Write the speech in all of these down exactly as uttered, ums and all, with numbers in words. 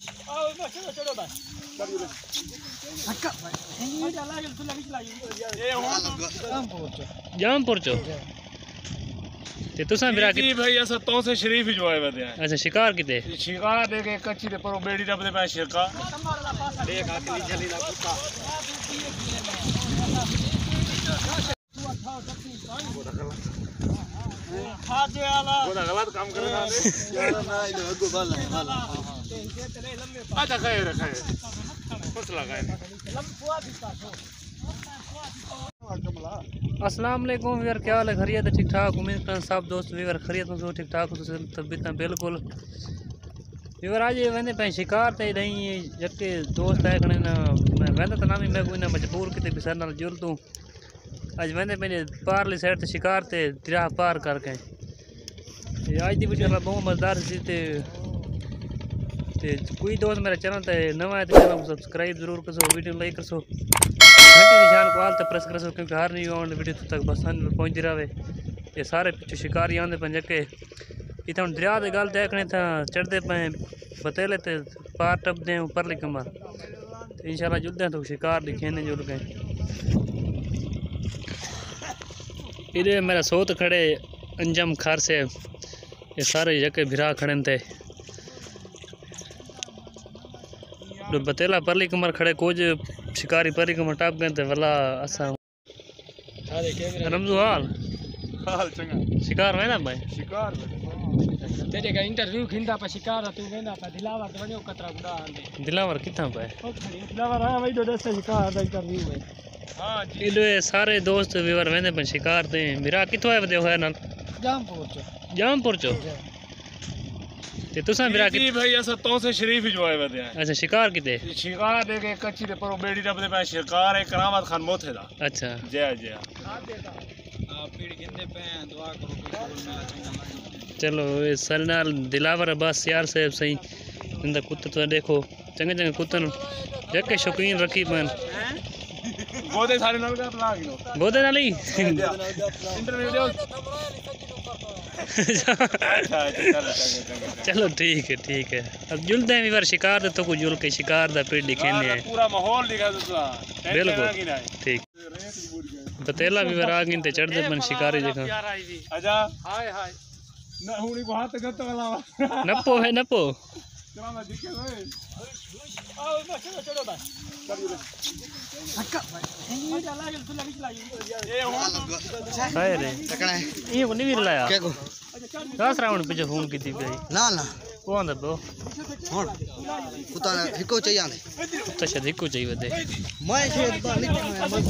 जामपुर चो ते तुसा बिरा की भाई असा तो से शरीफ जो आए वदे अच्छा शिकार किते शिकार दे के कच्ची दे पर बेड़ी रब दे पे शिरका देख आकली चली ना कुत्ता खाजे वाला वो गलत काम कर रहा है यार ना इधर अगो वाला वाला अच्छा खैर खैर कुछ लगाए अस्सलाम वालेकुम वीर, क्या हाल है? खैरियत है? ठीक ठाक? उम्मीद करता सब दोस्त वीर खैरियत में ठीक ठाक हो तबीयत बिल्कुल वीर। आज वेंदे पे शिकार ते नहीं जके दोस्त है खने ना मैं वेंदा तो ना मैं कोई ना मजबूर किते बिसर नाल जुल तू आज वेंदे पे पारली साइड ते शिकार ते दरिया पार करके ते आज दी वीडियो बहुत मजेदार सी ते ते कोई दोस्त मेरे चैनल ते नवा है तो चैनल को सब्सक्राइब जरूर करो, वीडियो लाइक करो, घंटे निशान को आल तक प्रेस करो क्योंकि हर न्यू आने वीडियो तक बस पहुंचती रहे। ये सारे पिछू शिकारी आते पे जके इतना हम दरिया की गल देखने तो चढ़ते पे बतेले ते पार टपते हैं ऊपरली कमर इंशाल्लाह जुलते हैं तो शिकार दिखेने जुल गए। इधर मेरा सोत खड़े अंजम खार से ये सारे जके भिरा खड़े थे बतेला परली कमर खड़े कुछ शिकारी परली कमर टाप गए थे वाला असा रमजू हाल हाल चंगा शिकार है ना भाई शिकार तेरे का इंटरव्यू खिंदा पे शिकार तू वेंदा पे दिलावर ते वणो कतरा गुडा आंदे दिलावर किथा पे दिलावर हां भाई दो दस शिकार दा इंटरव्यू है। हां जी इले सारे दोस्त वीवर वेंदे पे शिकार ते मेरा किथो है वदे होया ना जामपुर चो जामपुर चो ते तुसा मेरा जी भाई असा तो से शरीफ जो आए वदे अच्छा शिकार किते शिकार दे के कच्ची दे पर बेड़ी रब दे पे शिरकार है करामत खान मोथे दा अच्छा जय जय आ पीड़ गिंदे पे दुआ करो चलो ये सरनाल दिलावर बस यार साहब सही इंदा कुत्ते तो देखो चंगे चंगे कुत्तन जके शौकीन रखी पन गोदे सारे नाल का ला गिनो गोदे नाली इंटरव्यू दे चलो ठीक है ठीक है अब जुलते हैं बार शिकार तो कुछ जुल के शिकार दा पेड़ दिखेने है पूरा माहौल दिखा दूसरा बिल्कुल ठीक बतेला भी बार आगे ते चढ़ दे बन शिकारी देखो आजा हाय हाय ना हुनी को हाथ गत वाला नपो है नपो चला दिखे ओए आओ ना चलो चलो बस हाय रे तकड़ा है ये को नहीं लाया क्या को दस राउंड पीछे फोन की थी भाई ना ना वो अंदर दो हुन कुत्ता हिको चाहिए ने कुत्ता शायद हिको चाहिए वदे मैं छेद तो लिख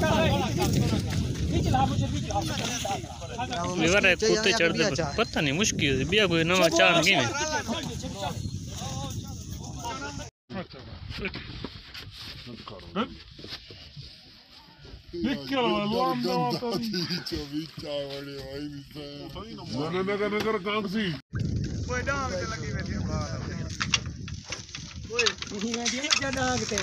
लीवर है कुत्ते चढ़ दे पता नहीं मुश्किल है बिया कोई नवा चाण की में निकल वाला नगर नगर नगर काम सी कोई डांग ते लगी बैठी बाहर ओए नहीं मैं दिया डांग ते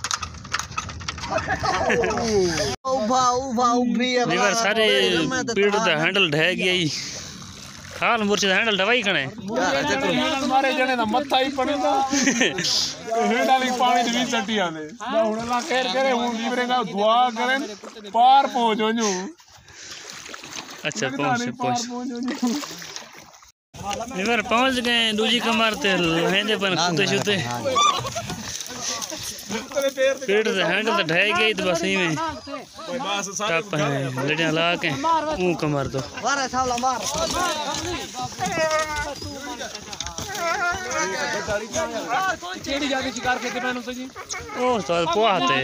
उभा उभा उभी लीवर सारे पेड़ दा हैंडल ढह गया ही हाल मुर्चे दा हैंडल ढवाई कने मारे जने दा मत्था ही पड़ेगा हेडाली पानी दी चट्टी आने ना हुन ला केर करे हुन लीवरेगा दुआ करें पार पहुंचो नु अच्छा पहुंच पहुंच लीवर पहुंच गए दूजी कमर ते हेंदे पर कुत्ते शुते पेड़ से हैंडल तो ढह गई तो बस ही में टप है लड़ियां ला के ऊ कमर दो मार सावला मार चेड़ी जाके शिकार करते मैंने तो जी ओ तो पोहाते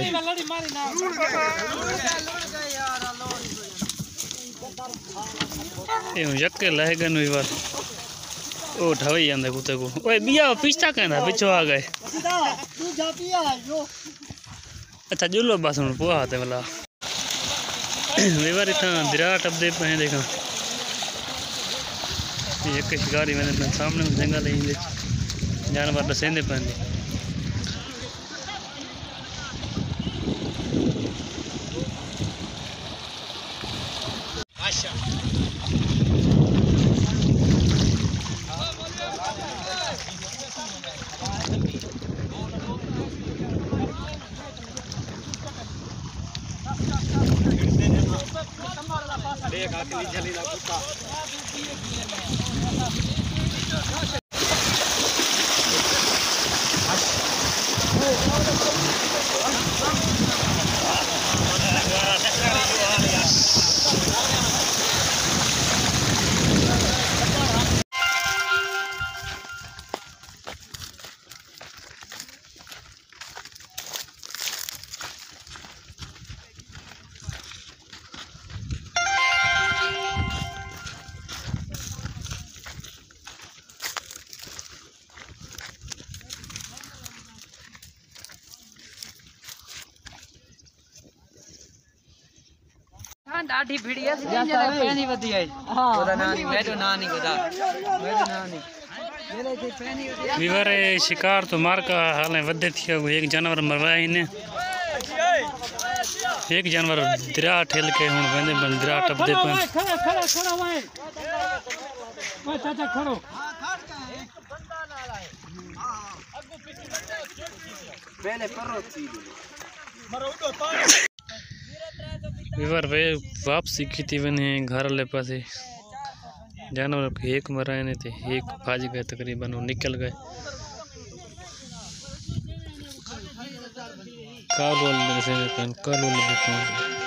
ये यक्के लहगन हुई बार ओ ढवई जांदे कुत्ते को ओए बिया पिछता कहंदा पिछो आ गए अच्छा जुलो बस हुन पोहाते वाला वीवर इतना दरिया टपदे पे देखा एक शिकारी मैंने अपने सामने जंगल ही जानवर दसेंदे पे ॾाढी भिड़ी है पैनी वधी है ओदा ना नहीं मेरे ना नहीं पता मेरे ना नहीं मेरे से पैनी वीवर शिकार तो मार का हाल है वधे थी एक जानवर मरवाया इन्हें एक जानवर दरिया ठेल के हुन वेंदे बन दरिया टपदे पे खड़ा खड़ा खड़ा वहीं ओए चाचा खड़ो पहले परो वीवर वे वापसी की थी वने घर ले पासे जानवर एक मराए ने थे एक भाज गए तकरीबन वो निकल गए कालू से कालू लगे